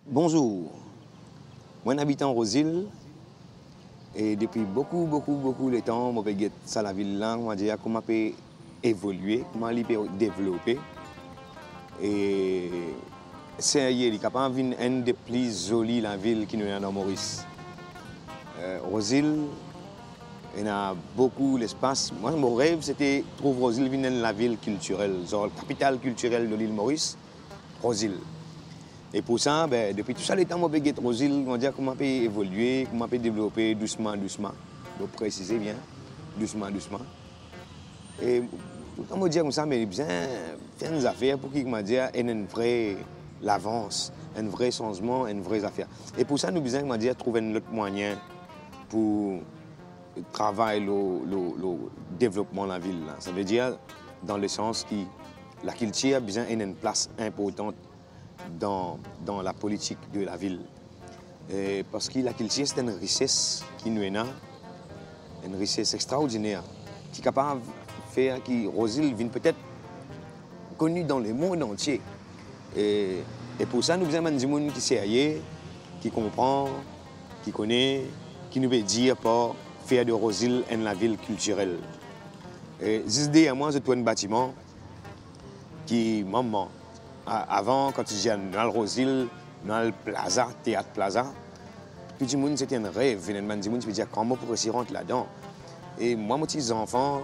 Bonjour, moi j'habite en Rosil et depuis beaucoup de temps, je vais ça la ville là, on dire comment peut évoluer, comment il peut développer et c'est capable de une des plus jolies la ville qui nous est dans Maurice. Rosil, il y a beaucoup d'espace. Moi, mon rêve, c'était de trouver Rosil la ville culturelle, genre la capitale culturelle de l'île Maurice, Rosil. Et pour ça, depuis tout ça, les temps, on peut get Rosil, on dire comment peut évoluer, comment peut développer doucement. Donc préciser bien, doucement. Et tout le temps, on dire comme ça, mais bien faire des affaires pour qu'il m'a dit une vraie l'avance, un vrai changement, une vraie affaire. Et pour ça, nous besoin m'a dire trouver un autre moyen pour travailler le développement de la ville. Là. Ça veut dire dans le sens que la culture a besoin d'une place importante dans la politique de la ville. Et parce que la culture, c'est une richesse qui nous est là, une richesse extraordinaire, qui est capable de faire que Rosil vienne peut-être connue dans le monde entier. Et pour ça, nous avons des gens qui sérieux, qui comprend, qui connaît, qui nous veut dire pour faire de Rosil une ville culturelle. Et juste derrière moi, c'est un bâtiment qui, maman, avant, quand j'étais dans le Rosil, dans le Plaza, Théâtre Plaza, tout le monde, c'était un rêve. Il y a des gens qui me disaient comment pour s'y rentrer là-dedans. Et moi, mes petits enfants,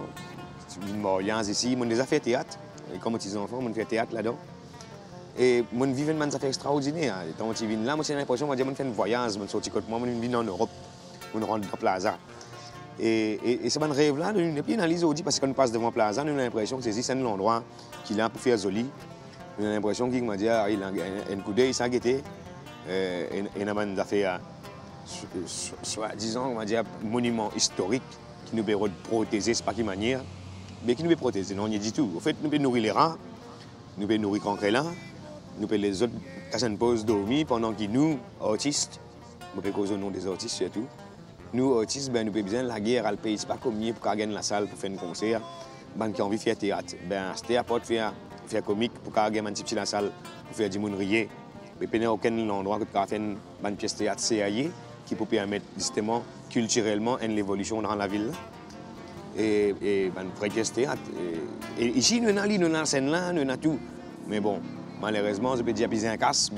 ici, ils ont déjà fait théâtre. Et comme mes petits enfants, ils ont fait théâtre là-dedans. Et moi, je vis une affaire extraordinaire. Quand je viens là, j'ai l'impression que je fais un voyage, je suis côté moi, je vis en Europe, je rentre dans le Plaza. Et c'est un rêve là, et puis dans les audits, parce que quand on passe devant le Plaza, on a l'impression que c'est un endroit qu'il a pour faire joli. On a l'impression qu'il m'a dit, il a un coup d'œil, ça a guetté. Il a une affaire, disons, on va dire, monument historique qui nous peut protéger, c'est pas qui manière, mais qui nous peut protéger, non, il dit tout. En fait, nous peut nourrir les rats, nous peut nourrir les là, nous peut les autres casser une pause dormir pendant que nous, artistes, nous peut causer au nom des artistes surtout, nous, artistes, nous peut bien la guerre, le pays, c'est pas comme pour gagner la salle pour faire un concert, qui a envie de faire théâtre. C'était à part faire comique pour gagner un petit peu la salle, pour faire du monde rire. Mais il n'y a aucun endroit pour faire une pièce de théâtre sérieux qui peut permettre justement culturellement une évolution dans la ville. Et une vraie pièce de théâtre. Et ici, nous avons la scène là, nous avons tout. Mais bon, malheureusement, je peux dire besoin casse.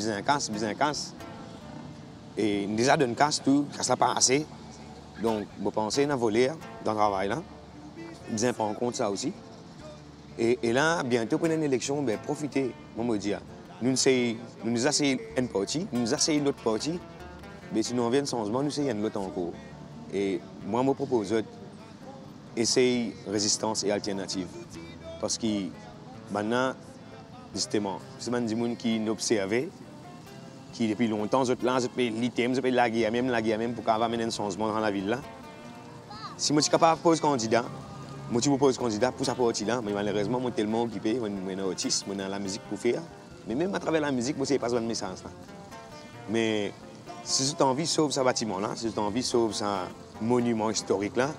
Et déjà d'une casse, tout, casse n'a pas assez. Donc, je pense à voler dans le travail là. Bien prendre en compte ça aussi. Et là, bientôt pour une élection, profitez, moi me dire. Nous essayons une partie, nous essayons l'autre partie, mais si nous avons un changement, nous essayons l'autre encore. Et moi, je propose essayer résistance et alternative. Parce que maintenant, justement, c'est des gens qui nous observent, qui depuis longtemps, ils peuvent la guerre même pour amener un changement dans la ville. Là. Si je suis capable de poser candidat, je propose candidat pour sa partie là, mais malheureusement, je suis tellement occupé, je suis un artiste, je suis la musique pour faire. Mais même à travers la musique, je ne sais pas un message. Là. Mais si tu as envie de sauver ce bâtiment là, si tu as envie de sauver ce monument historique là,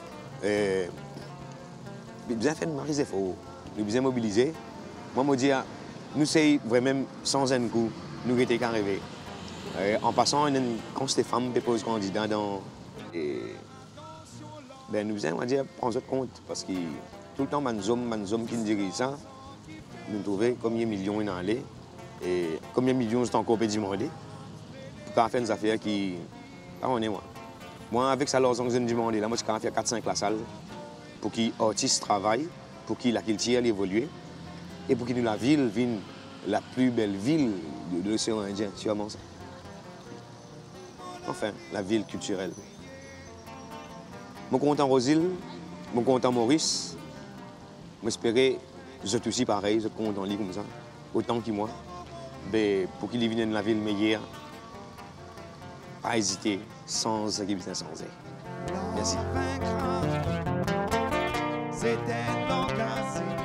bien faire des efforts, nous bien mobiliser. Moi, je dis, nous sommes vraiment sans un coup, nous étions arrivés. En passant, quand ces femmes déposent candidat dans. Nous devons dire, prendre compte, parce que tout le temps, les hommes qui nous dirigent ça, nous trouvons combien de millions ils ont allé, et combien de millions sont encore demandés, pour faire des affaires qui. On est moi. Moi, avec ça, l'argent que je demande, là, moi, je vais faire 4-5 la salle, pour que les artistes travaillent, pour que la culture évolue, et pour que la ville vienne la plus belle ville de l'océan Indien, sûrement ça. Enfin, la ville culturelle. Je suis content Rosil, je suis content Maurice. J'espère que vous êtes aussi pareil, vous êtes content comme ça, autant que moi. Mais pour qu'il vienne la ville meilleure, pas hésiter, sans activité sans aide. Merci. C'était donc ainsi.